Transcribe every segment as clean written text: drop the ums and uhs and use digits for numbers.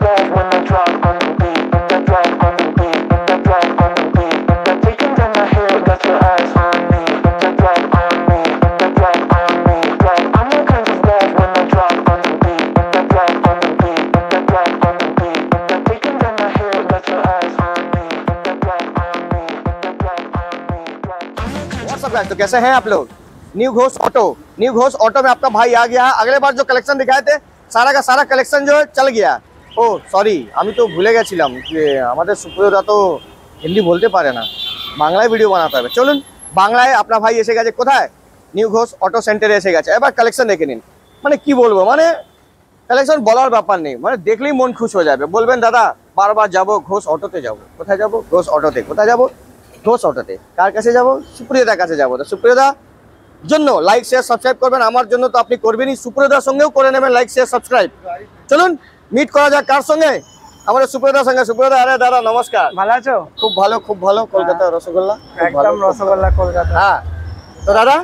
bad when I drop on the beat, and I drop on the beat, and I drop on the beat, and they're taking down my hair, got your eyes on me, and I drop on me, and I drop on me, drop. I'm all kinds of bad when I drop on the beat, and I drop on the beat, and I drop on the beat, and they're taking down my hair, got your eyes on me, and I drop on me, and I drop on me, drop. What's up guys, तो कैसे हैं आप लोग? New Ghosh auto में आपका भाई आ गया है। अगले बार जो कलेक्शन दिखाए थे सारा का सारा कलेक्शन जो है चल गया। ও সরি, আমি তো ভুলে গেছিলাম যে আমাদের সুপ্রিয়দা তো হিন্দি বলতে পারে না, বাংলায় ভিডিও বানাতে হবে। চলুন, বাংলায় আপনার ভাই এসে গেছে কোথায়? নিউ ঘোষ অটো সেন্টারে এসে গেছে। এবার কালেকশন দেখে নিন। মানে কি বলবো, মানে কালেকশন বলার ব্যাপার নেই, মানে দেখলেই মন খুশ হয়ে যাবে। বলবেন দাদা বারবার যাব ঘোষ অটোতে যাব। কোথায় যাব? ঘোষ অটোতে। কোথায় যাব? ঘোষ অটোতে। কার কাছে যাব? সুপ্রিয়দার কাছে যাব। তো সুপ্রিয়দা জন্য লাইক শেয়ার সাবস্ক্রাইব করবেন, আমার জন্য তো আপনি করবেনই, সুপ্রিয়দার সঙ্গেও করে নেবেন লাইক শেয়ার সাবস্ক্রাইব। চলুন মিট করা যাক কার সঙ্গে? আমাদের সুপ্রিয়দার সঙ্গে। সুপ্রিয়দা, আরে দাদা নমস্কার। ভালো আছো? খুব ভালো, খুব ভালো। কলকাতা রসগোল্লা, একদম রসগোল্লা কলকাতা। হ্যাঁ, তো দাদা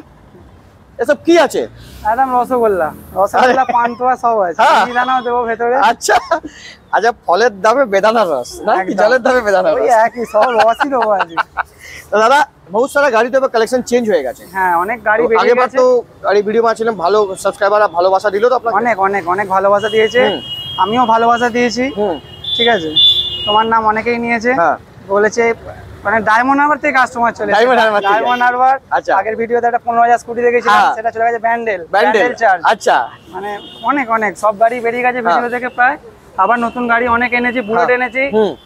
এসব কি আছে? একদম রসগোল্লা পান্তুয়া সব আছে, বেদানাও দেবো ভেতরে। আচ্ছা আচ্ছা, ফলের দামে বেদানার রস না কি জলের দামে বেদানার রস? একই, সব রসই দেবো আজকে। তো দাদা বহুত সারা গাড়ি তো কালেকশন চেঞ্জ হয়ে গেছে। হ্যাঁ, অনেক গাড়ি বেরিয়ে আগেবার গেছে। তো গাড়ি ভিডিও বানাচ্ছিলাম, ভালো সাবস্ক্রাইবাররা ভালোবাসা দিল তো আপনাকে? অনেক অনেক অনেক ভালোবাসা দিয়েছে, আমিও ভালোবাসা দিয়েছি। ঠিক আছে, তোমার নাম অনেকেই নিয়েছে, বলেছে মানে ডায়মন্ড হারবার থেকে কাস্টমার চলে ডায়মন্ড হারবার। আচ্ছা, আগের ভিডিওতে একটা 15,000 স্কুটি দেখেছিলাম, সেটা চলে গেছে ব্যান্ডেল চার্জ। আচ্ছা, মানে অনেক অনেক সব গাড়ি বেরিয়ে গেছে ভিডিও থেকে প্রায়। আবার নতুন গাড়ি অনেক এনেছি, বুলেট এনেছি,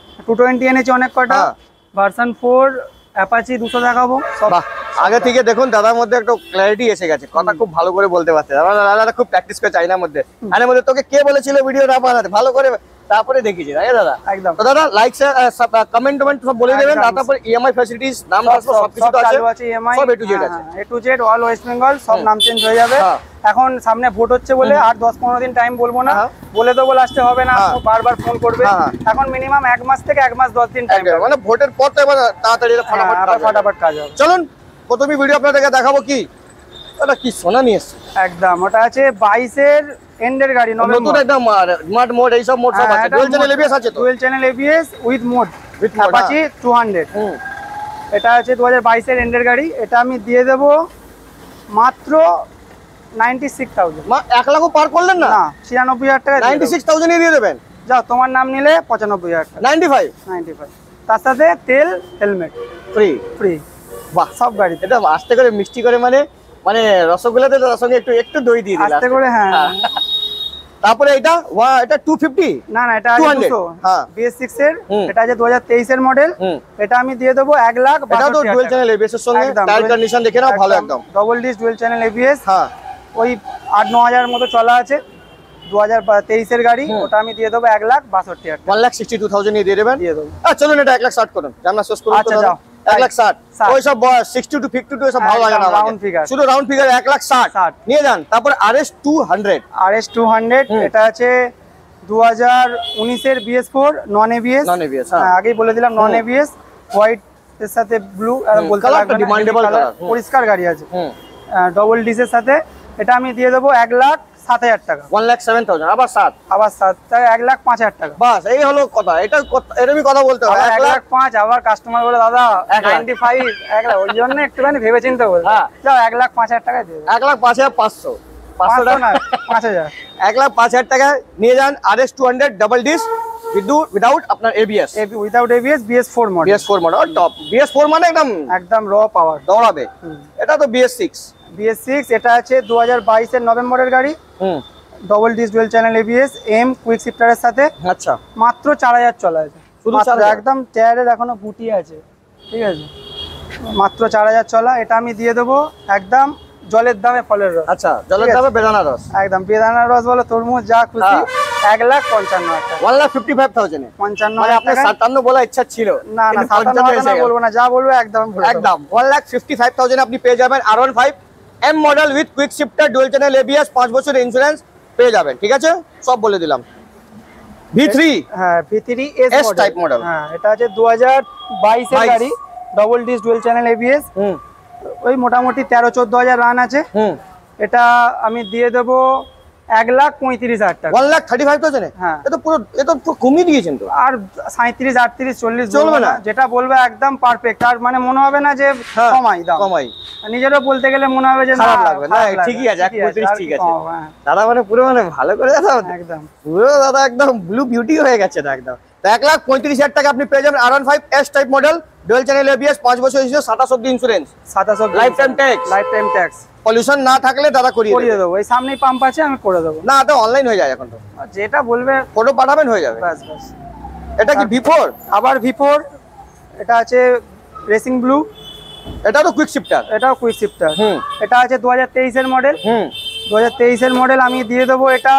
220 এনেছি অনেক কটা, ভার্সন 4 অ্যাপাচি 200 দেখাবো সব। আগে থেকে দেখুন দাদার মধ্যে একটা ক্ল্যারিটি এসে গেছে, কথা খুব ভালো করে বলতে পারছে। দাদা খুব প্র্যাকটিস করে চাইনার মধ্যে। আরে মধ্যে তোকে কে বলেছিল ভিডিও না বানাতে, ভালো করে তারপরে দেখিয়েছি তাই দাদা? একদম। তো দাদা লাইক কমেন্ট সব বলে দেবেন, তারপর ইএমআই ফ্যাসিলিটিস নাম সবকিছু আছে, ইএমআই সব এ টু জেড আছে, A to Z all West Bengal সব নাম চেঞ্জ হয়ে যাবে। এখন সামনে ভোট হচ্ছে বলে আর 10-15 দিন টাইম বলবো না, বলে দেবো লাস্টে হবে না, বারবার ফোন করবে। এখন মিনিমাম 1 মাস থেকে 1 মাস 10 দিন টাইম, মানে ভোটের পর তো এবার তাড়াতাড়ি ফটাফট কাজ হবে। চলুন প্রথমে ভিডিও আপনাদেরকে দেখাবো। কি ওটা কি সোনা নিয়ে এসেছে? একদম, ওটা আছে 22-এর এন্ডের গাড়ি, নতুন একদম স্মার্ট মোড এই সব মোড সব আছে। ডুয়াল চ্যানেল এবিএস আছে তো? Dual channel ABS with mode Apache 200। এটা আছে 2022-এর এন্ডের গাড়ি। এটা আমি দিয়ে দেব মাত্র 96,000। 1 লাখও পার করলেন না? 96,000 টাকা 96,000 এ দিয়ে দেবেন? যাও, তোমার নাম নিলে 95,000 টাকা। 95 তার সাথে তেল হেলমেট ফ্রি। বাহ, সব গাড়ি এটা আস্তে করে মিষ্টি করে, মানে মানে রসগোল্লাতে তার সঙ্গে একটু একটু দই দিয়ে দিলাম আস্তে করে। হ্যাঁ, তারপরে এটা এটা 250 না এটা 200 BS6 এর। এটা আছে 2023-এর মডেল। এটা আমি দিয়ে দেবো 1 লাখ। এটা তো ডুয়াল চ্যানেল এবিএস এর সঙ্গে টায়ার কন্ডিশন দেখে নাও, ভালো একদম double disc dual channel ABS. হ্যাঁ, ওই 8-9 হাজার মতো চলা আছে, 2023-এর গাড়ি। ওটা আমি দিয়ে দেবো 1,62,000 টাকা। 1,62,000 নিয়ে দিয়ে দেবেন? দিয়ে দেবো। চলুন এটা 1,60,000 করুন, জানা শেষ করুন। আচ্ছা যাও, 1,60,000 ওই সব 60 to 52 এসব ভালো লাগে না, রাউন্ড ফিগার, শুধু রাউন্ড ফিগার 1,60,000 নিয়ে যান। তারপর RS 200 এটা আছে 2019-এর BS4 নন এবিএস। আগেই বলে দিলাম নন এবিএস, হোয়াইট এর সাথে ব্লু বলতে লাগবে, ডিমান্ডেবল পরিষ্কার গাড়ি আছে ডবল ডিসের সাথে। এটা আমি দিয়ে দেবো 1,07,000 টাকা। 1,07,000 আবার 7 তাই 1,05,000 টাকা। বাস এই হলো কথা। এটা এরকমই কথা বলতে হবে। 1,05,000 আবার কাস্টমার বলে দাদা 95 1 লাখ, ওই জন্য একটুখানি ভেবে চিন্তে বল। যাও 1,05,000 টাকা দিয়ে দেবো। 1,05,500 না 5,000 1,05,000 টাকা নিয়ে যান। RS 200 ডাবল ডিস্ক উইদাউট আপনার ABS, without ABS BS4 model. BS4 model top. BS4 মানে একদম র পাওয়ার দৌড়াবে। এটা তো BS6 এটা আছে 2022-এর নভেম্বরের গাড়ি। Double disc dual channel ABS M quick শিফটারের সাথে। আচ্ছা, মাত্র 4,000 চলা আছে, শুধু একদম টায়ারের এখনো গুটি আছে। ঠিক আছে, মাত্র 4,000 চলা। এটা আমি দিয়ে দেবো একদম জলের দামে ফলের রস। আচ্ছা, জলের দামে বেদানার রস, একদম বেদানার রস বলো, তরমুজ, যা খুশি। 1,55,000 টাকা। 1,55,000 এ 55,000 আপনার 57 বলা ইচ্ছা ছিল না, 57 বলবো না, যা বলবো একদম 1,55,000 আপনি পেয়ে যাবেন R15 M model with quick shifter dual channel ABS 5 বছরের ইন্স্যুরেন্স পেয়ে যাবেন। ঠিক আছে, সব বলে দিলাম। V3 হ্যাঁ, V3 S টাইপ মডেল। হ্যাঁ, এটা আছে 2022-এর গাড়ি, double disc dual channel ABS. ওই মোটামুটি 13-14 হাজার রান আছে। এটা আমি দিয়ে দেবো 1,35,000 টাকা। 1,35,000 হ্যাঁ, এ তো পুরো কমিয়ে দিয়েছেন তো। আর 37, 38, 40 চলবে না, যেটা বলবে একদম পারফেক্ট। আর মানে মনে হবে না যে কমাই দাম, কমাই। নিজেরও বলতে গেলে মনে হবে যে খারাপ লাগবে না, ঠিকই আছে, 1,35,000 ঠিক আছে দাদা। মানে পুরো মানে ভালো করে দাদা, একদম পুরো দাদা একদম ব্লু বিউটি হয়ে গেছে না একদম। তো 1,35,000 টাকা আপনি পেয়ে যাবেন R15 S type model, dual channel ABS, 5 বছর হিসেবে, 27 অব্দি insurance, 27 life time tax. Life time tax. Pollution না থাকলে দাদা করিয়ে দেবো, এই সামনেই পাম্প আছে, আমি করে দেবো। না তো অনলাইন হয়ে যায় এখন তো, যেটা বলবে ফটো পাঠাবেন হয়ে যাবে। বাস বাস। এটা কি V4? আবার V4, এটা আছে রেসিং ব্লু, এটা তো কুইক শিফটার, এটাও কুইক শিফটার। এটা আছে 2023 এর মডেল। 2023 এর মডেল আমি দিয়ে দেবো এটা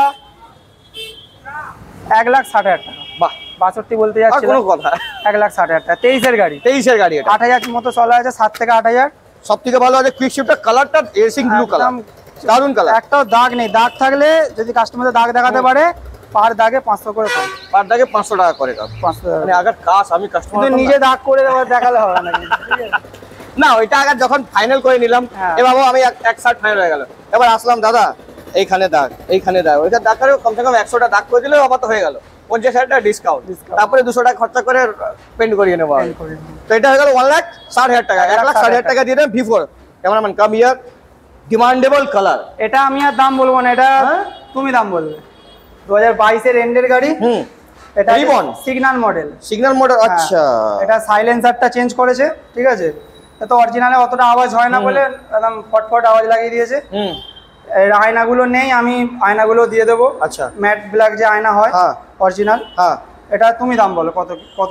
1,60,000 টাকা। বাহ, 62 বলতে যাচ্ছি, কোনো কথা। 1,60,000 টাকা, 23 এর গাড়ি। 23 এর গাড়ি, এটা 8,000 মতো চলা আছে, 7 থেকে 8,000। সব থেকে ভালো আছে কুইক শিফটার, কালারটা রেসিং ব্লু কালার, দারুন কালার। একটাও দাগ নেই, দাগ থাকলে যদি কাস্টমারদের দাগ দেখাতে পারে, পার দাগে 500 করে কম, পার দাগে 500 টাকা করে দাও। 500 মানে আগে কাজ আমি কাস্টমার কিন্তু নিজে দাগ করে দেখালে হবে না, ঠিক আছে? না, ওইটা আগে যখন ফাইনাল করে নিলাম, এবারে আমি এক শার্ট ফাইনাল হয়ে গেল, এবার আসলাম দাদা এইখানে দাগ, এইখানে দাগ, ওইটা দাগ করে কমসে কম 100টা দাগ করে দিলে আবার তো হয়ে গেল 50,000 টাকা ডিসকাউন্ট, তারপরে 200 টাকা খরচা করে পেন্ট করিয়ে নেবো। তো এটা হয়ে গেল 1,60,000 টাকা। 1,60,000 টাকা দিয়ে দেন V4। Cameraman come here, demandable colour. এটা আমি আর দাম বলবো না, এটা তুমি দাম বলবে। 2022 এর এন্ডের গাড়ি। এটা সিগন্যাল মডেল। সিগন্যাল মডেল, আচ্ছা। এটা সাইলেন্সারটা চেঞ্জ করেছে, ঠিক আছে? এটা অরিজিনালে অতটা আওয়াজ হয় না বলে একদম ফটফট আওয়াজ লাগিয়ে দিয়েছে। এর আয়নাগুলো নেই, আমি আয়নাগুলো দিয়ে দেবো। আচ্ছা, ম্যাট ব্ল্যাক যে আয়না হয় অরিজিনাল। এটা তুমি দাম বলো কত?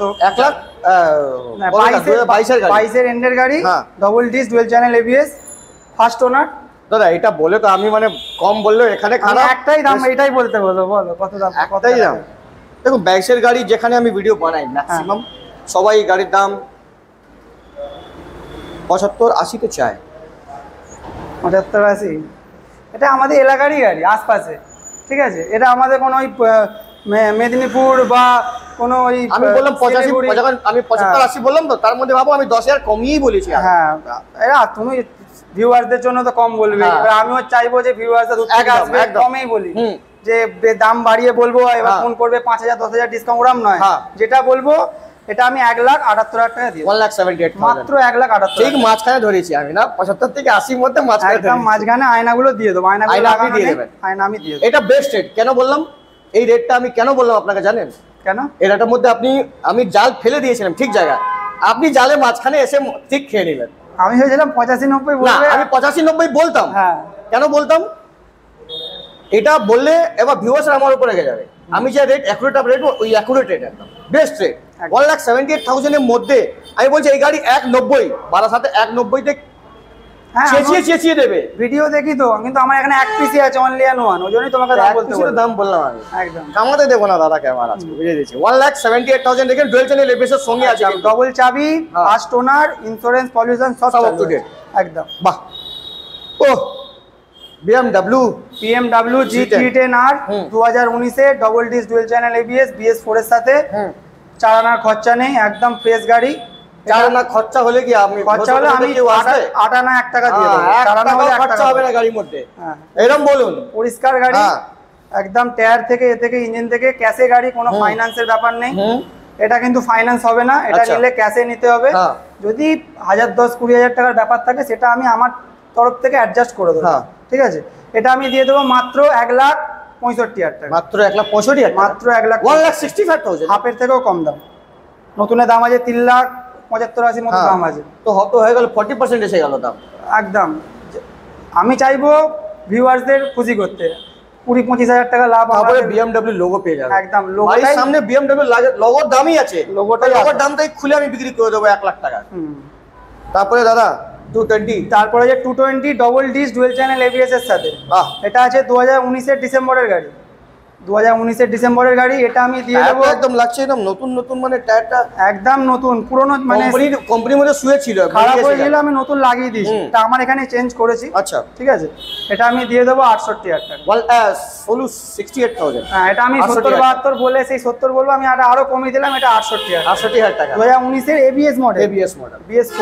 1,22 এর এন্ডের গাড়ি, double disc, dual channel ABS, first owner. দাদা এটা বলে তো আমি মানে কম বললেও এখানে খারাপ, একটাই দাম, এটাই বলতে বলো, বলো কত দাম? একটাই দাম। দেখুন 22 এর গাড়ি যেখানে আমি ভিডিও বানাই ম্যাক্সিমাম সবাই গাড়ির দাম 75-80 তে চায়। 75-80? এটা আমাদের এলাকারই গাড়ি, আশপাশে, ঠিক আছে? এটা আমাদের কোনো ওই মেদিনীপুর বা কোনো ওই, আমি বললাম 85, যখন আমি 75-80 বললাম তো তার মধ্যে ভাবো আমি 10,000 কমিয়েই বলেছি। হ্যাঁ, এরা তুমি ভিউয়ারদের জন্য তো কম বলবে, আমিও চাইবো যে ভিউয়ারদের দূর থেকে আসবে, কমেই বলি, যে দাম বাড়িয়ে বলবো এবার ফোন করবে 5,000 10,000 ডিসকাউন্ট, ওরম নয়। যেটা বলবো এটা আমি 1,78,000 টাকা দিই, 1,78,000 মাত্র 1,78,000। ঠিক মাঝখানে ধরেছি আমি, না 75 থেকে 80 মধ্যে মাঝখানে, একদম মাঝখানে। আয়নাগুলো দিয়ে দেবো, আয়না আপনি দিয়ে দেবেন, আয়না আমি দিয়ে দেবো। এটা বেস্ট রেট। কেন বললাম এই রেটটা, আমি কেন বললাম আপনাকে জানেন? কেন? এটার মধ্যে আমি জাল ফেলে দিয়েছিলাম ঠিক জায়গা, আপনি জালে মাঝখানে এসে ঠিক খেয়ে নিলেন। আমি ভেবেছিলাম 85-90 বলবে, আমি 85-90 বলতাম। কেন বলতাম? এটা বললে এবার ভিউয়ার্সরা আমার উপরে রেগে যাবে। আমি যে রেট অ্যাকুরেট ওই অ্যাকুরেট রেট, একদম বেস্ট রেট। 1,78,000 এর মধ্যে আমি বলছি এই গাড়ি 1,90, বারাসাতে 1,90 তে চেঁচিয়ে দেবে। ভিডিও দেখি তো, কিন্তু আমার এখানে এক পিসি আছে, অনলি অ্যান্ড ওয়ান, ওই জন্যই তোমাকে দাম বলতে বললাম। দাম বললাম আমি, একদম কামাতে দেবো না দাদা ক্যামেরা আজকে, বুঝিয়ে দিয়েছি। 1,78,000 দেখেন, ডুয়াল চ্যানেল ABS এর সঙ্গে আছে, ডবল চাবি, ফার্স্ট ওনার, ইন্স্যুরেন্স, পলিউশন সব আপ টু ডেট একদম। বাহ। ও BMW G310R 2019 এর, double disc, dual channel ABS, BS4 এর সাথে, 4 আনার খরচা নেই, একদম ফ্রেশ গাড়ি। 4 আনা খরচা হলে কি আমি খরচা হলে আমি 8 আনা 1 টাকা দিয়ে দেবো, 4 আনা হলে 1 খরচা টাকা হবে না গাড়ির মধ্যে। এরকম বলুন, পরিষ্কার গাড়ি একদম, টায়ার থেকে এ থেকে ইঞ্জিন থেকে, ক্যাশে গাড়ি, কোনো ফাইন্যান্সের ব্যাপার নেই। এটা কিন্তু ফাইন্যান্স হবে না, এটা নিলে ক্যাশে নিতে হবে। যদি 1,000-10-20,000 টাকার ব্যাপার থাকে সেটা আমি আমার তরফ থেকে অ্যাডজাস্ট করে দেবো, ঠিক আছে? এটা আমি দিয়ে দেবো মাত্র 1,65,000 টাকা। মাত্র 1,65,000? মাত্র 1,65,000, হাফের থেকেও কম দাম। নতুনের দাম আছে 3,75,000 মতো দাম আছে, তো হয়তো হয়ে গেল 40% এসে গেল দাম একদম। আমি চাইবো ভিউয়ার্সদের খুশি করতে, 20-25,000 টাকা লাভ। তারপরে BMW লোগো পেয়ে যাবে, একদম লোগোটাই সামনে, BMW লোগোর দামই আছে, লোগোর দামটাই খুলে আমি বিক্রি করে দেবো 1 লাখ টাকা। তারপরে দাদা 220, তারপরে যে 220 double disc, dual channel ABS এর সাথে, এটা আছে 2019 এর ডিসেম্বরের গাড়ি, 2019 এর ডিসেম্বরের গাড়ি। এটা আমি দিয়ে দেবো, একদম লাগছে একদম নতুন, মানে টায়ারটা একদম নতুন, পুরনো মানে কোম্পানির মধ্যে শুয়ে ছিল, খারাপ হয়ে গেল, আমি নতুন লাগিয়ে দিয়েছি, এটা আমার এখানে চেঞ্জ করেছি। আচ্ছা, ঠিক আছে, এটা আমি দিয়ে দেবো 68,000 টাকা। 68,000? হ্যাঁ, এটা আমি 70-72 বলে সেই 70 বলবো, আমি আরো কমিয়ে দিলাম, এটা 68,000 টাকা। 2019 এর ABS মডেল, BS4।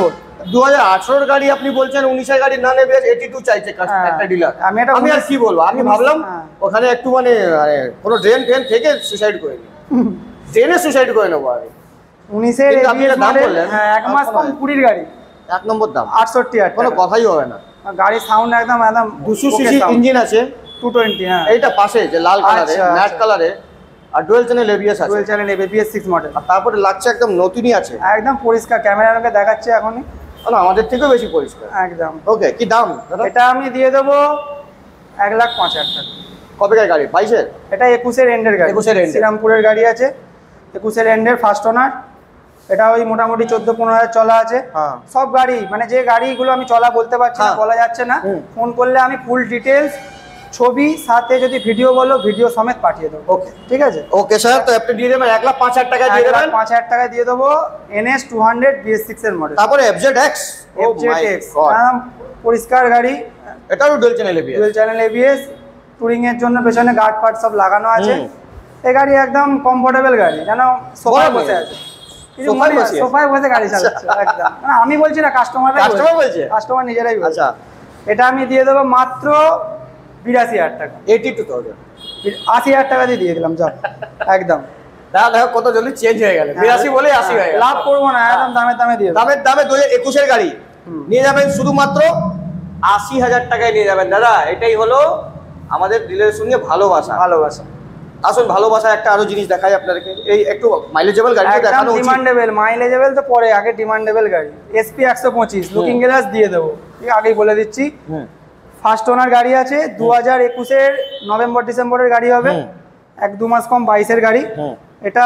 2018 গাড়ি আপনি বলছেন, 19 গাড়ি নন এবিএস 82 চাইছে একটা ডিলার। আমি আর কি বলবো, আমি ভাবলাম ওখানে একটু মানে কোনো ড্রেন থেকে সুসাইড করে নি, ট্রেনে সুসাইড করে নেবো আমি। 19 এর এবিএস দাম বললেন, হ্যাঁ 1 মাস কম 20 গাড়ি 1 নম্বর দাম 68,000 কোনো কথাই হবে না। গাড়ি সাউন্ড একদম 200 সিসি ইঞ্জিন আছে, 220। হ্যাঁ এইটা পাশে যে লাল কালারে, ম্যাট কালারে, আর ডুয়াল চ্যানেল এবিএস আছে, ডুয়াল চ্যানেল এবিএস 6 মডেল। আর তারপরে লাগছে একদম নতুনই আছে, একদম পরিষ্কার, ক্যামেরার আগে দেখাচ্ছে এখনই, না আমাদের থেকেও বেশি পরিষ্কার একদম। ওকে, কি দাম দাদা? এটা আমি দিয়ে দেবো 1,05,000 টাকা। কবেকার গাড়ি? 22-এর? এটা 21 এর এন্ডের গাড়ি, 21 এর এন্ড, শ্রীরামপুরের গাড়ি আছে, 21 এর এন্ডের ফার্স্ট ওনার। এটা ওই মোটামুটি 14-15 চলা আছে। সব গাড়ি মানে যে গাড়িগুলো আমি চলা বলতে পারছি না, বলা যাচ্ছে না, ফোন করলে আমি ফুল ডিটেলস, ছবি সাথে যদি ভিডিও বলো ভিডিও সমেত পাঠিয়ে দেবো। ওকে ঠিক আছে, ওকে স্যার। তো আপনি দিয়ে দেবেন 1,05,000 টাকা দিয়ে দেবেন, 1,05,000 টাকা দিয়ে দেবো। NS 200 BS6 এর মডেল, তারপরে FZX, পরিষ্কার গাড়ি, এটাও dual channel ABS, dual channel ABS, touring এর জন্য পেছনে গার্ড ফার্ড সব লাগানো আছে। এই গাড়ি একদম কমফোর্টেবল গাড়ি, যেন সোফায় বসে আছে, সোফায় বসে গাড়ি চালাচ্ছে একদম। আমি বলছি না, কাস্টমার বলছে, কাস্টমার নিজেরাই বলছে। আচ্ছা, এটা আমি দিয়ে দেবো মাত্র 82,000 টাকা, 82,000, 80,000 টাকা দিয়ে দিলাম, যাও একদম। দেখো কত জলদি চেঞ্জ হয়ে গেল, 82 বলে 80 হয়ে গেল। লাভ করবো না, একদম দামে দিয়ে দামে 2021 এর গাড়ি নিয়ে যাবেন শুধুমাত্র 80,000 টাকায় নিয়ে যাবেন দাদা। এটাই হলো আমাদের ডিলারের সঙ্গে ভালোবাসা। আসুন, ভালোবাসা একটা আরো জিনিস দেখাই আপনাদেরকে, এই একটু মাইলেজেবল গাড়ি দেখানো উচিত। ডিমান্ডেবল, মাইলেজেবল তো পরে, আগে ডিমান্ডেবল গাড়ি। SP 125 লুকিং গ্লাস দিয়ে দেবো, ঠিক আছে, আগেই বলে দিচ্ছি। ফার্স্ট ওনার গাড়ি আছে, 2021 এর নভেম্বর ডিসেম্বরের গাড়ি হবে, 1-2 মাস কম 22 এর গাড়ি। এটা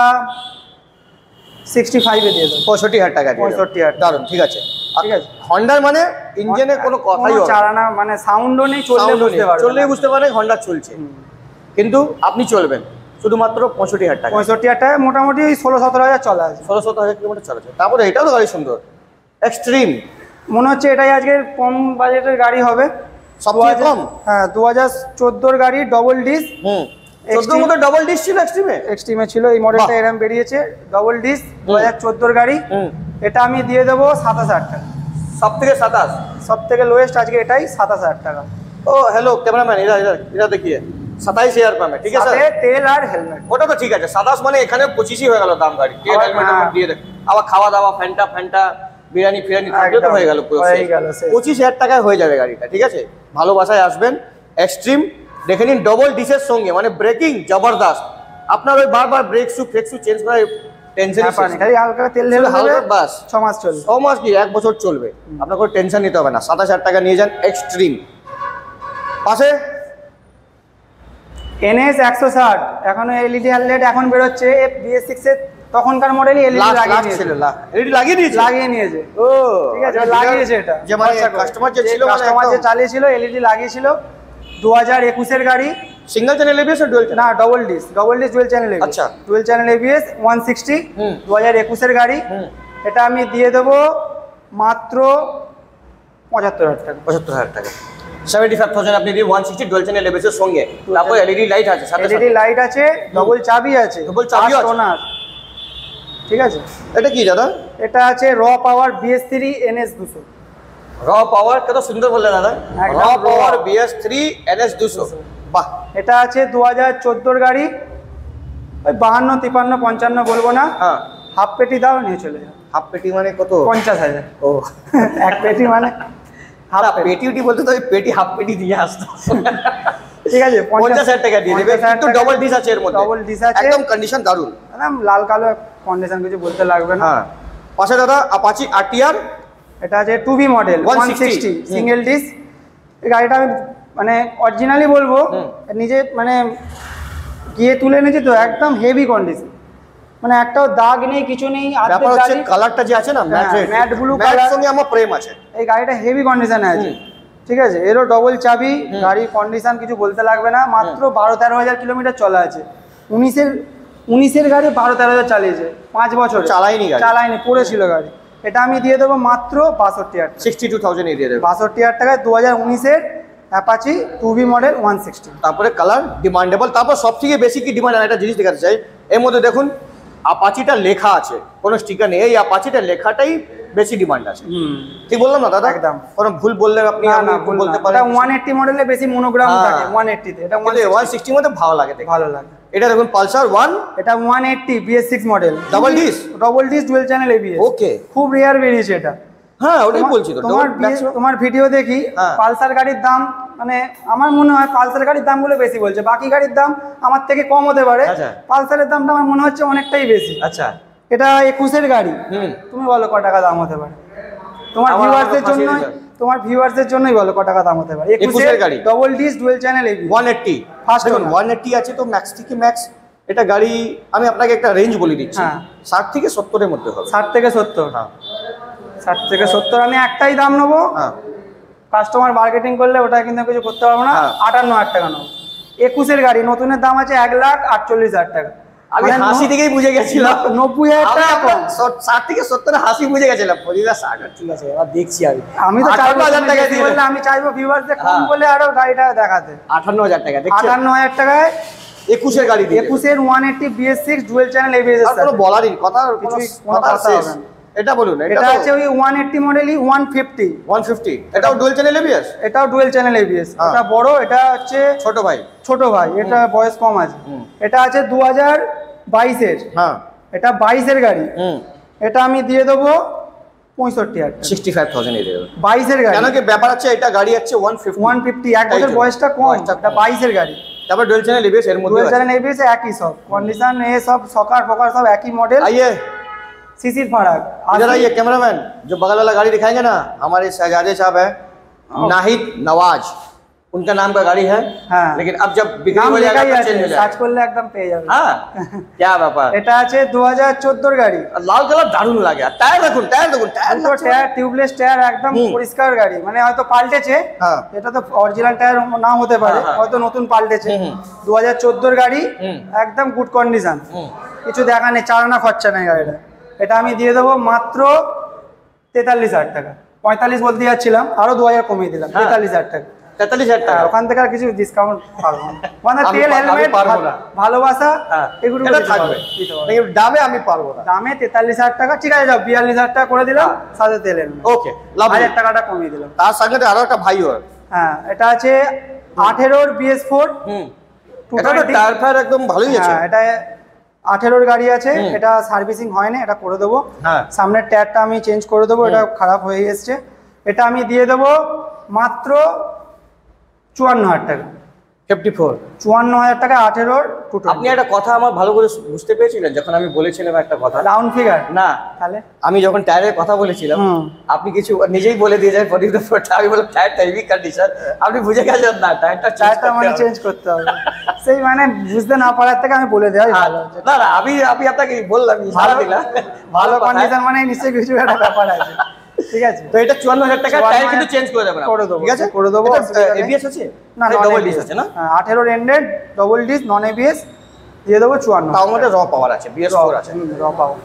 65 এ দিয়ে দেবো, 65,000 টাকা, 65,000। দারুন, ঠিক আছে। ঠিক আছে, হন্ডার মানে ইঞ্জিনে কোনো কথাই হবে না, চালানা মানে সাউন্ডও নেই, চললেই বুঝতে পারবেন হন্ডা চলছে, কিন্তু আপনি চলবেন শুধুমাত্র 65,000 টাকা। 65,000 টাকা মোটামুটি 16-17 চলা আছে, 16-17 কিলোমিটার চলেছে। তারপরে এটাও তো গাড়ি সুন্দর, এক্সট্রিম মনে হচ্ছে এটাই আজকের কম বাজেটের গাড়ি হবে, সবচেয়ে কম। হ্যাঁ, 2014 গাড়ি, ডবল ডিস। 14 মধ্যে ডবল ডিস ছিল, এক্সট্রিমে ছিল, এই মডেলটা এরকম বেরিয়েছে, ডবল ডিস, 2014 গাড়ি। এটা আমি দিয়ে দেবো 27,000 টাকা, সব থেকে লোয়েস্ট আজকে এটাই, 27,000 টাকা। ও হ্যালো ক্যামেরাম্যান, এরা দেখিয়ে 27,000 পাবে, ঠিক আছে, তেল আর হেলমেট, ওটা তো ঠিক আছে। 27 মানে এখানে 25ই হয়ে গেল দাম গাড়ি, তেল হেলমেট দিয়ে দেখ, আবার খাওয়া দাওয়া, ফ্যান্টা বিরিয়ানি ফিরানি থাকলে তো হয়ে গেল, 25,000 টাকায় হয়ে যাবে গাড়িটা, ঠিক আছে। ভালোবাসায় আসবেন, এক্সট্রিম দেখে নিন, ডবল ডিসের সঙ্গে, মানে ব্রেকিং জবরদস্ত। আপনার ওই বারবার ব্রেক শু চেঞ্জ করার টেনশন খালি হালকা তেল ঢেলে হালকা, বাস 6 মাস চলবে, 6 মাস কি 1 বছর চলবে, আপনার কোনো টেনশন নিতে হবে না। 27,000 টাকা নিয়ে যান এক্সট্রিম। পাশে NS 160, এখনো এলইডি হেডলাইট এখন বেরোচ্ছে, BS6 এর তখনকার মডেলই এলইডি লাগিয়ে নিয়েছে। ও ঠিক আছে, লাগিয়েছে এটা, যে মানে কাস্টমার যে ছিল, কাস্টমার যে চালিয়েছিল, এলইডি লাগিয়েছিল। 2021 এর গাড়ি, সিঙ্গেল চ্যানেল এবিএস আর ডুয়াল চ্যানেল? না, double disc dual channel ABS. আচ্ছা, ডুয়াল চ্যানেল এবিএস 160, 2021 এর গাড়ি। এটা আমি দিয়ে দেবো মাত্র 75,000 টাকা, 75,000 টাকা, 75,000 আপনি দিয়ে 160 ডুয়াল চ্যানেল এবিএস এর সঙ্গে। তারপর এলইডি লাইট আছে, সাথে এলইডি লাইট আছে, ডবল চাবি আছে, ওনার, ঠিক আছে। এটা কি দাদা? এটা আছে র পাওয়ার BS3 NS 200। র পাওয়ার, কত সুন্দর বললেন দাদা, র পাওয়ার BS3 NS 200, বাহ। এটা আছে 2014 গাড়ি, ওই 52, 53, 55 বলবো না, হাফ পেটি দাও, নিয়ে চলে যাও। হাফ পেটি মানে কত? 50,000। ও এক পেটি মানে পেটি বলতে তো পেটি, হাফ পেটি দিয়ে আসতো, ঠিক আছে। 50,000 টাকা দিয়ে দেবে, কিন্তু ডবল ডিস আছে এর মধ্যে, ডবল ডিস আছে, একদম কন্ডিশন দারুন, একদম লাল কালো কন্ডিশন, কিছু বলতে লাগবে না। পাশে দাদা অ্যাপাচি RTR, এটা আছে 2B মডেল 160 সিঙ্গেল ডিস। এই গাড়িটা আমি মানে অরিজিনালি বলবো, নিজে মানে গিয়ে তুলে এনেছি তো, একদম হেভি কন্ডিশন, মানে একটাও দাগ নেই, কিছু নেই। ব্যাপার হচ্ছে কালারটা যে আছে না, ম্যাট ব্লু কালার, সঙ্গে আমার প্রেম আছে। এই গাড়িটা হেভি কন্ডিশনে আছে, ঠিক আছে। এরও ডবল চাবি, গাড়ি কন্ডিশন কিছু বলতে লাগবে না। মাত্র 12-13 হাজার কিলোমিটার চলা আছে। 19-এর গাড়ি 12-13 হাজার চালিয়েছে, 5 বছর চালাইনি, পড়েছিল গাড়ি। এটা আমি দিয়ে দেবো মাত্র 62,000, 62,000 দিয়ে দেবো, 62,000 টাকায় 2019-এর অ্যাপাচি 2B মডেল 160। তারপরে কালার ডিমান্ডেবল। তারপর সবথেকে বেশি কি ডিমান্ড, একটা জিনিস দেখাতে চাই, এর মধ্যে দেখুন অ্যাপাচিটা লেখা আছে, কোনো স্টিকার নেই, এই অ্যাপাচিটা লেখাটাই বেশি ডিমান্ড আছে। ঠিক বললাম না দাদা? একদম। কোনো ভুল বললে আপনি ভুল বলতে পারেন। এটা 180 মডেলে বেশি মনোগ্রাম থাকে 180 তে। এটা 160 মধ্যে ভালো লাগে দেখতে। ভালো লাগে। এটা দেখুন পালসার 1, এটা 180 BS6 model, double disc dual channel ABS। Okay, খুব রেয়ার বেরিয়েছে এটা। হ্যাঁ ওটাই বলছি তো। তোমার ভিডিও দেখি পালসার গাড়ির দাম, মানে আমার মনে হয় পালসার গাড়ির দামগুলো বেশি বলছে, বাকি গাড়ির দাম আমার থেকে কম হতে পারে, পালসারের দামটা আমার মনে হচ্ছে অনেকটাই বেশি। আচ্ছা, এটা 21 এর গাড়ি, তুমি বলো ক টাকা দাম হতে পারে? তোমার ভিউয়ার্সদের জন্য, তোমার ভিউয়ার্সদের জন্যই বলো ক টাকা দাম হতে পারে? 21 এর গাড়ি, double disc dual channel ABS 180। First দেখুন 180 আছে তো ম্যাক্স থেকে ম্যাক্স এটা গাড়ি আমি আপনাকে একটা রেঞ্জ বলে দিচ্ছি, 60 থেকে 70 এর মধ্যে হবে। 60 থেকে 70, হ্যাঁ 60 থেকে 70 আমি একটাই দাম নেবো। হ্যাঁ, কাস্টমার মার্কেটিং করলে ওটা কিন্তু কিছু করতে পারবো না। 58,000 টাকা নেবো। 21 এর গাড়ি, নতুনের দাম আছে 1,48,000 টাকা। আমি হাসি থেকেই বুঝে গেছিলাম 90,000 টাকা কম। 60 থেকে 70 হাসি বুঝে গেছিলাম। পরিবার 60 ঠিক আছে, এবার দেখছি আমি তো 58,000 টাকা দিয়ে বললে আমি চাইবো ভিউয়ারদের কম বলে আরো গাড়িটা দেখাতে। 58,000 টাকা দেখছেন? 58,000 টাকায় 21 এর গাড়ি দিয়ে 21 এর 180 BS6 ডুয়াল চ্যানেল ABS এর সাথে। কোনো বলারই কথা, কিছু কথা শেষ। এটা বলুন, এটা আছে ওই 180 মডেলই 150। 150 এটাও ডুয়াল চ্যানেল ABS? এটাও ডুয়াল চ্যানেল ABS। এটা বড়, এটা হচ্ছে ছোট ভাই, এটা বয়স কম আছে। এটা আছে 2022 এর। হ্যাঁ এটা 22 এর গাড়ি। এটা আমি দিয়ে দেবো 65,000 টাকা। 65,000 এর 22 এর গাড়ি। কেন কি ব্যাপার আছে, এটা গাড়ি আছে 150, এক বছর বয়সটা কম, এটা 22 এর গাড়ি। তারপর ডুয়াল চ্যানেল ABS এর মধ্যে ডুয়াল চ্যানেল ABS একই, সব কন্ডিশন এ সব সকার ফকার সব একই মডেল। आइए सीसी फर्क। इधर आइए कैमरामैन, जो बगल वाला गाड़ी दिखाएंगे ना, हमारे शहजादे साहब है नाहिद नवाज, उनका नाम का गाड़ी है। हाँ। लेकिन अब जब बिक्री हो जाएगा तो चेंज हो जाएगा। सर्च করলে একদম পেয়ে যাবে। हां क्या ব্যাপার। এটা আছে 2014 এর গাড়ি। লাল কালার দারুণ লাগে। টায়ার দেখুন, টায়ার টিউবলেস টায়ার, একদম পরিষ্কার গাড়ি, মানে হয়তো পাল্টেছে। এটা তো অরিজিনাল টায়ার না হতে পারে, হয়তো নতুন পাল্টেছে। 2014 এর গাড়ি, একদম গুড কন্ডিশন, কিছু দেখা নেই, চালানো খরচা নেই গাড়িটা। এটা আমি দিয়ে দেবো মাত্র 43,000 টাকা। 45 বলতে যাচ্ছিলাম, আরো 2,000 কমিয়ে দিলাম, 43,000 টাকা। 43,000 টাকা ওখান থেকে আর কিছু ডিসকাউন্ট পাবো না। মানে তেল, হেলমেট, ভালোবাসা এগুলো থাকবে, কিন্তু দামে আমি পারবো না। দামে 43,000 টাকা, ঠিক আছে যাও 42,000 টাকা করে দিলাম, সাথে তেল হেলমেট। ওকে, লাভ 1,000 টাকাটা কমিয়ে দিলাম। তার সঙ্গে আরো একটা ভাই ওর। হ্যাঁ, এটা আছে 18 BS4। এটা তো টায়ার ফায়ার একদম ভালোই আছে। হ্যাঁ, এটা 18 গাড়ি আছে। এটা সার্ভিসিং হয়নি, এটা করে দেবো। সামনের টায়ারটা আমি চেঞ্জ করে দেবো, এটা খারাপ হয়ে এসছে। এটা আমি দিয়ে দেবো মাত্র 54,000 টাকা। 54,000 টাকা 18। আপনি একটা কথা আমার ভালো করে বুঝতে পেরেছিলেন যখন আমি বলেছিলাম একটা কথা, রাউন্ড ফিগার না তাহলে আমি যখন টায়ারের কথা বলেছিলাম, আপনি কিছু নিজেই বলে দিয়ে যায় বডি রিপোর্ট, আমি বললাম টায়ারটা হেভি কন্ডিশন, আপনি বুঝে গেছেন না টায়ারটা মানে চেঞ্জ করতে হবে। সেই মানে বুঝতে না পারার থেকে আমি বলে দেওয়াই ভালো। না না, আমি আপনাকে বললাম ভালো কন্ডিশন মানে নিশ্চয়ই কিছু একটা ব্যাপার আছে। ঠিক আছে, তো এটা 54,000 টাকা, টায়ার কিন্তু চেঞ্জ করে দেবেন, করে দেবো, ঠিক আছে করে দেবো। এবিএস আছে না, ডবল ডিস আছে না? 18 ended double disc non ABS দিয়ে দেবো 54। তার মধ্যে র পাওয়ার আছে, BS4 আছে, র পাওয়ার।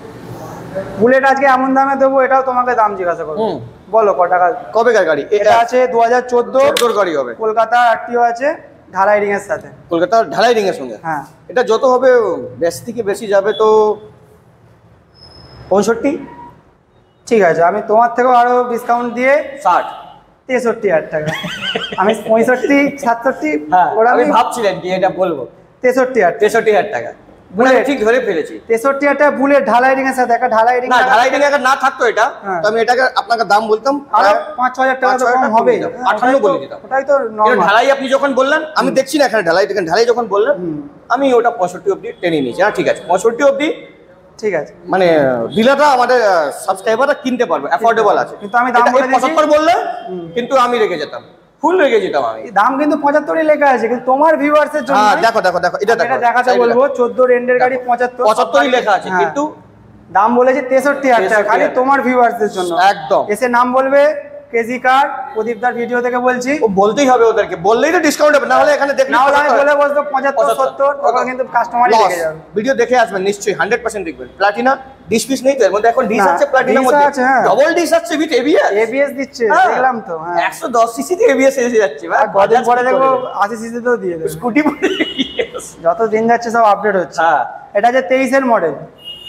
বুলেট আজকে এমন দামে দেবো, এটাও তোমাকে দাম জিজ্ঞাসা করবো, বলো ক টাকা। কবেকার গাড়ি এটা? আছে 2014 গাড়ি হবে, কলকাতা আরটিও আছে, ঢালাই রিং এর সাথে। কলকাতা ঢালাই রিং এর সঙ্গে? হ্যাঁ। এটা যত হবে বেশি থেকে বেশি যাবে তো 65। ঠিক আছে, আমি তোমার থেকেও আরো ডিসকাউন্ট দিয়ে 63,000 টাকা। আমি 65 67 আমি ভাবছিলেন কি এটা বলবো। 63,000 টাকা বুলেট, ঠিক ধরে ফেলেছি। 63,000 টাকা বুলেট ঢালাই রিং এর সাথে। একটা ঢালাই রিং, না ঢালাই রিং এর না থাকতো এটা, তো আমি এটাকে আপনাকে দাম বলতাম আরো 5-6,000 টাকা তো কম হবে, 58 বলে দিতাম। ওটাই তো নরমাল। ঢালাই আপনি যখন বললেন, আমি দেখছি না এখানে ঢালাই, দেখেন ঢালাই যখন বললেন আমি ওটা 65 অবধি টেনে নিয়েছি। ঠিক আছে, 65 অবধি ঠিক আছে, মানে ডিলাররা আমাদের সাবস্ক্রাইবাররা কিনতে পারবে, অ্যাফোর্ডেবল আছে। কিন্তু আমি দাম বলে 75 বললে কিন্তু আমি রেখে যেতাম, ফুল রেখে যেতাম আমি। দাম কিন্তু 75ই লেখা আছে, কিন্তু তোমার ভিউয়ার্সের জন্য দেখো এটা দেখাতে বলবো। 14 রেন্ডের গাড়ি 75ই লেখা আছে, কিন্তু দাম বলেছে 63,000 টাকা, খালি তোমার ভিউয়ার্সদের জন্য। একদম এসে নাম বলবে কেজি কার, প্রদীপদার ভিডিও থেকে বলছি। ও বলতেই হবে ওদেরকে, বললেই তো ডিসকাউন্ট হবে, না হলে এখানে দেখলে না হলে আমি বলে বসবো 75-70, তখন কিন্তু কাস্টমারই লেগে যাবে। ভিডিও দেখে আসবেন নিশ্চয়ই, 100% দেখবেন। প্লাটিনা ডিশ পিস নেই তো এর মধ্যে, এখন ডিশ আছে প্লাটিনার মধ্যে, ডবল ডিশ আছে উইথ এবিএস দিচ্ছে, দেখলাম তো। 110 সিসি তে এবিএস এসে যাচ্ছে ভাই, কদিন পরে দেখো 80 সিসি তেও দিয়ে দেবে। স্কুটি যত দিন যাচ্ছে সব আপডেট হচ্ছে। এটা যে 23 এর মডেল,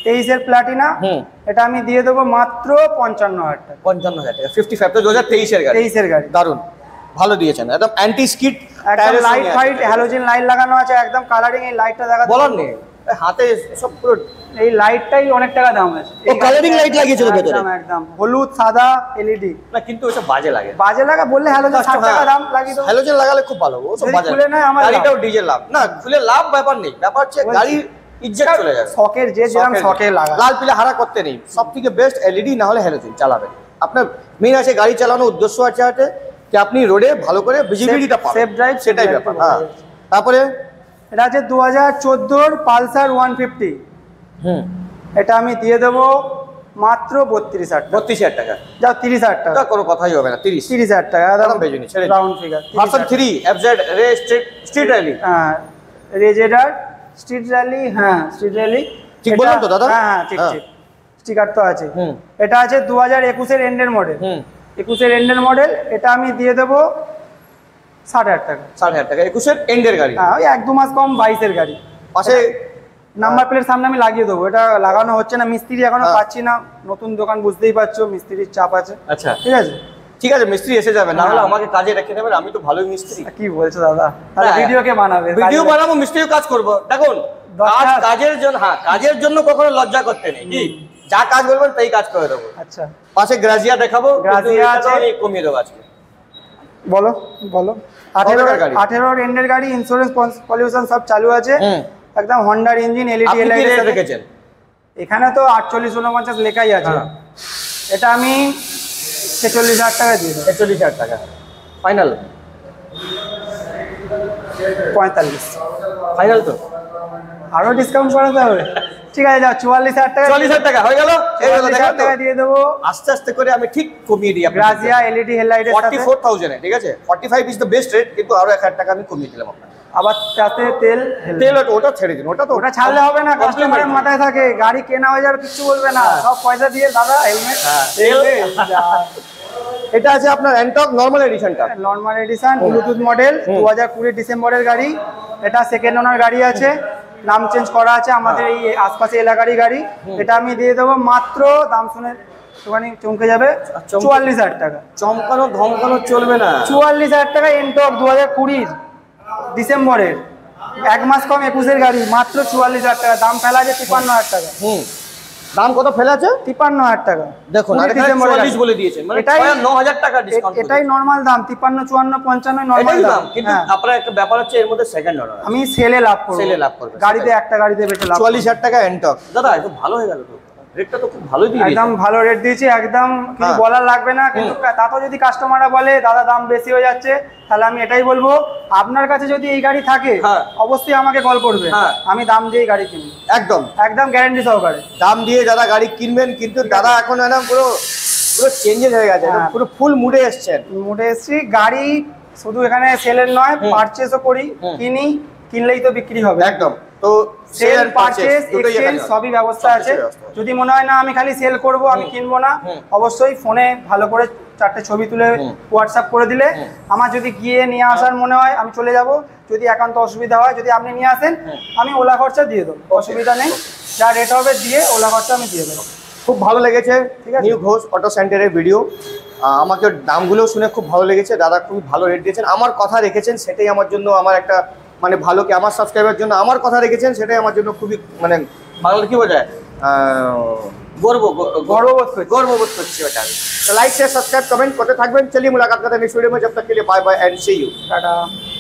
23-এর প্লাটিনা, এটা আমি দিয়ে দেবো মাত্র 55,000 টাকা। 55,000 টাকা, 55 তো 2023-এর গাড়ি। 23-এর গাড়ি, দারুন, ভালো দিয়েছেন, একদম অ্যান্টি স্কিড, একদম লাইট ফাইট হ্যালোজেন লাইট লাগানো আছে, একদম কালারিং। এই লাইটটা দেখা বলার নেই, হাতে সব পুরো, এই লাইটটাই অনেক টাকা দাম আছে। ও কালারিং লাইট লাগিয়েছিল ভেতরে, একদম হলুদ সাদা এলইডি। না কিন্তু ওসব বাজে লাগে, বাজে লাগা বললে হ্যালোজেন 60 টাকা দাম লাগিয়ে দাও। হ্যালোজেন লাগালে খুব ভালো, ওসব বাজে খুলে না আমার গাড়িটাও ডিজেল লাভ না, খুলে লাভ ব্যাপার নেই, ব্যাপার হচ্ছে গাড়ির ইজ্জত চলে যাবে। শখের যে যেরকম শখে লাগা, লাল পিলে হারা করতে নেই, সবথেকে বেস্ট এলইডি না হলে হ্যালোজেন চালাবেন। আপনার মেইন আছে গাড়ি চালানোর উদ্দেশ্য আছে যে আপনি রোডে ভালো করে ভিজিবিলিটিটা পাবেন, সেফ ড্রাইভ, সেটাই ব্যাপার। হ্যাঁ, তারপরে এটা আছে 2014 পালসার 150। এটা আমি দিয়ে দেবো মাত্র 32,000 টাকা। 32,000 টাকা, যাও 30,000 টাকা, কোনো কথাই হবে না। 30,000 টাকা একদম বেজুনি, ছেড়ে round figure. Version 3 FZ Ray street rally, হ্যাঁ রেজেডার স্ট্রিট র্যালি, হ্যাঁ স্ট্রিট র্যালি, ঠিক বললাম তো দাদা? হ্যাঁ ঠিক ঠিক, স্টিকার তো আছে। এটা আছে 2021-এর এন্ডের মডেল, 21-এর এন্ডের মডেল। এটা আমি দিয়ে দেবো 60,000 টাকা। 60,000 টাকা, 21-এর এন্ডের গাড়ি। হ্যাঁ ওই 1-2 মাস কম, 22-এর গাড়ি। পাশে নাম্বার প্লেট সামনে আমি লাগিয়ে দেবো, এটা লাগানো হচ্ছে না, মিস্ত্রি এখনো পাচ্ছি না, নতুন দোকান বুঝতেই পারছো, মিস্ত্রির চাপ আছে। আচ্ছা ঠিক আছে, ঠিক আছে, মিস্ত্রি এসে যাবে, না হলে আমাকে কাজে রেখে দেবেন, আমি তো ভালোই মিস্ত্রি। কি বলছো দাদা, তাহলে ভিডিও কে বানাবে? ভিডিও বানাবো, মিস্ত্রিও কাজ করবো। দেখুন কাজের জন্য, হ্যাঁ কাজের জন্য কখনো লজ্জা করতে নেই, কি যা কাজ বলবেন তাই কাজ করে দেবো। আচ্ছা, পাশে গ্রাজিয়া দেখাবো, গ্রাজিয়া আছে, আমি কমিয়ে দেবো আজকে। বলো বলো। 18-এর এন্ডের গাড়ি, ইন্স্যুরেন্স পলিউশন সব চালু আছে, একদম হন্ডার ইঞ্জিন, এলইডি হেডলাইট রেখেছেন। এখানে তো 4849 লেখাই আছে। এটা আমি 46,000 টাকা দিয়ে দেবো। 46,000 টাকা ফাইনাল, 45 ফাইনাল তো, আরো ডিসকাউন্ট করাতে হবে। ঠিক আছে যাও 44,000 টাকা, 44,000 টাকা হয়ে গেল। 44,000 টাকা দিয়ে দেবো। আস্তে আস্তে করে আমি ঠিক কমিয়ে দিই। গ্রাজিয়া এলইডি হেডলাইটের সাথে 44,000 এ, ঠিক আছে? 45 ইজ দ্য বেস্ট রেট, কিন্তু আরো 1,000 টাকা আমি কমিয়ে দিলাম আপনাকে। আবার তাতে তেল ওটা ছেড়ে দিন, ওটা ছাড়লে হবে না, কাস্টমারের মাথায় থাকে, গাড়ি কেনা হয়ে যাবে কিছু বলবে না, সব পয়সা দিয়ে দাদা হেলমেট। এটা আছে আপনার অ্যান্টক নরমাল এডিশনটা, নরমাল এডিশন ব্লুটুথ মডেল, 2020 ডিসেম্বরের গাড়ি। এটা সেকেন্ড ওনার গাড়ি আছে, নাম চেঞ্জ করা আছে, আমাদের এই আশপাশে এলাকারই গাড়ি। এটা আমি দিয়ে দেবো মাত্র, দাম শুনে একটুখানি চমকে যাবে, 44,000 টাকা। চমকানো ধমকানো চলবে না, 44,000 টাকা এন্টক 2020 ডিসেম্বরের, 1 মাস কম, 21-এর গাড়ি, মাত্র 44,000 টাকা। দাম ফেলা আছে 53,000 টাকা। দাম কত ফেলা আছে? 53,000 টাকা। দেখুন আর এখানে 44 বলে দিয়েছেন, মানে 9,000 টাকা ডিসকাউন্ট। এটাই নরমাল দাম, 53, 54, 55 নরমাল দাম। কিন্তু আপনার একটা ব্যাপার হচ্ছে এর মধ্যে সেকেন্ড অর্ডার, আমি সেলে লাভ করব, সেলে লাভ করবে, গাড়িতে একটা গাড়িতে বেশি লাভ। 44,000 টাকা এন্টক। দাদা এটা ভালো হয়ে গেল তো, রেটটা তো খুব ভালোই দিয়েছে, একদম ভালো রেট দিয়েছি, একদম কিছু বলার লাগবে না। কিন্তু তাতেও যদি কাস্টমাররা বলে দাদা দাম বেশি হয়ে যাচ্ছে, তাহলে আমি এটাই বলবো, আপনার কাছে যদি এই গাড়ি থাকে অবশ্যই আমাকে কল করবে, আমি দাম দিয়ে গাড়ি কিনবো, একদম একদম গ্যারান্টি সহকারে দাম দিয়ে দাদা গাড়ি কিনবেন। কিন্তু দাদা এখন একদম পুরো চেঞ্জেস হয়ে গেছে, পুরো ফুল মুডে এসছি। গাড়ি শুধু এখানে সেলের নয়, পারচেজও করি, কিনলেই তো বিক্রি হবে, একদম। তো সেল পারচেজ এক্সচেঞ্জ সবই ব্যবস্থা আছে। যদি মনে হয় না আমি খালি সেল করব, আমি কিনবো না, অবশ্যই ফোনে ভালো করে 4টে ছবি তুলে হোয়াটসঅ্যাপ করে দিলে, আমার যদি গিয়ে নিয়ে আসার মনে হয় আমি চলে যাব। যদি একান্ত অসুবিধা হয়, যদি আপনি নিয়ে আসেন, আমি ওলা খরচা দিয়ে দেবো, অসুবিধা নেই, যা রেট হবে দিয়ে ওলা খরচা আমি দিয়ে দেবো। খুব ভালো লেগেছে, ঠিক আছে, নিউ ঘোষ অটো সেন্টারের ভিডিও। আমাকে দামগুলো শুনে খুব ভালো লেগেছে, দাদা খুবই ভালো রেট দিয়েছেন, আমার কথা রেখেছেন, সেটাই আমার জন্য আমার একটা মানে ভালো, কি আমার সাবস্ক্রাইবার জন্য আমার কথা রেখেছেন, সেটাই আমার জন্য খুবই মানে বাংলা কি বোঝায়, গর্ববোধ করছি ওটা। তো লাইক শেয়ার সাবস্ক্রাইব কমেंट करते থাকবেন। चलिए मुलाकात करते हैं नेक्स्ट वीडियो में, जब तक के लिए bye bye and see you, Tata.